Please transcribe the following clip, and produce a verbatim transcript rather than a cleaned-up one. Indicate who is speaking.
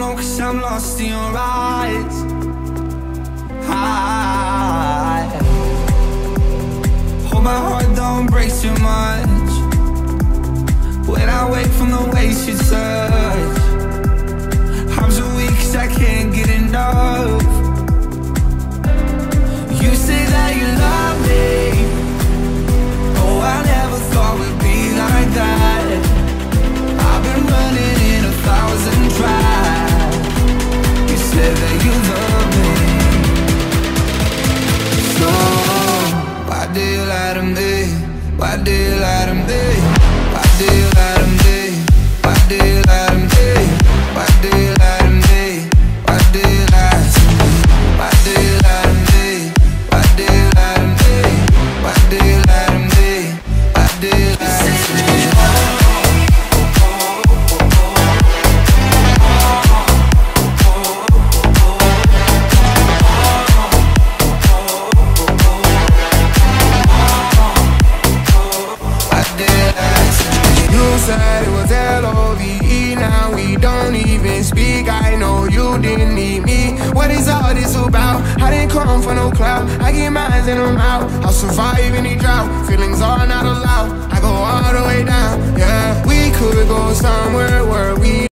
Speaker 1: alone, cause I'm lost in your eyes. I hope my heart don't break too much when I wake from the ways you touch. I'm so weak cause I can't get enough. You say that you love me. Oh, I never thought we'd be like that. I've been running in a thousand tries. You said that you love me. So why do you lie to me? Why do you lie to me? Why do you lie to me? Why do you lie to me? Why do you lie to me? Why do you lie to me? Why do you lie to me? Why do you lie to me? Why do you lie to me? Why do you lie to me?
Speaker 2: Said it was L O V E, now we don't even speak. I know you didn't need me. What is all this about? I didn't come for no clout. I get mines and I'm out. I'll survive any drought. Feelings are not allowed. I go all the way down. Yeah, we could go somewhere where we